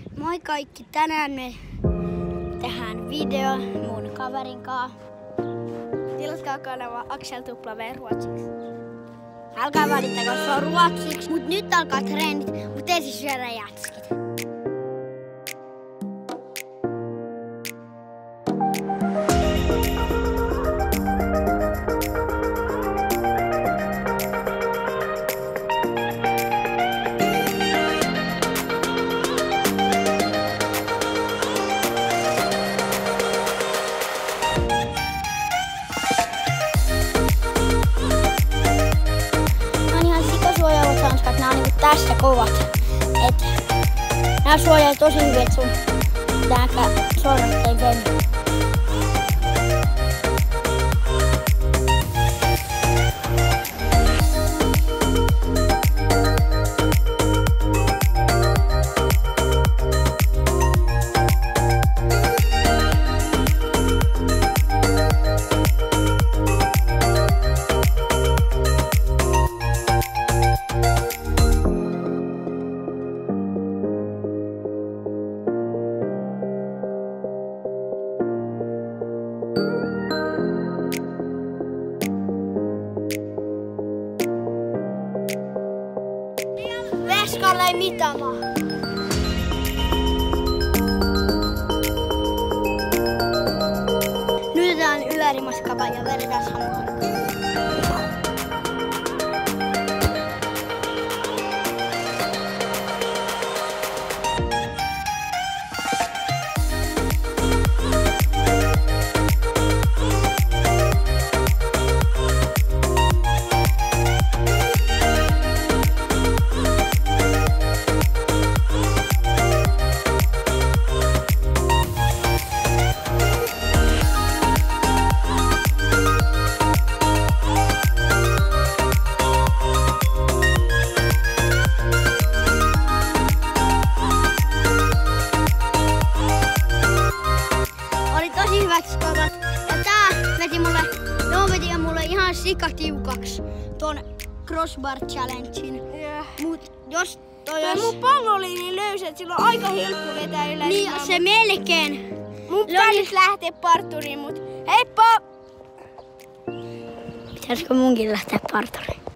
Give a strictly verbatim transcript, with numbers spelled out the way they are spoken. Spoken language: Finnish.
Moi kaikki! Tänään me tehdään video mun kaverin kanssa. Tilatkaa kanava Axel W ruotsiksi. Älkää välittäkö, se on ruotsiksi, mut nyt alkaa treenit, mut ensin syödä jätskit. Nää on niinku tässä kovat. Et nää suojaa tosi hyvin, et sun tääkään sormet ei veny. Veskalle ei mitään maa. Nyt otetaan ylärimaskava ja vedetään samaan aikaan. Ja tää veti mulle, joo veti mulle ihan sikatiukaks ton crossbar challengein. Yeah. Mut jos toi Toi jos... mun pallo oli niin löysä, että sillä on aika helppo vetää yleensä. Niin se melkein. Mun pitäis lähteä parturiin, mut heippa! Pitäisikö munkin lähteä parturiin?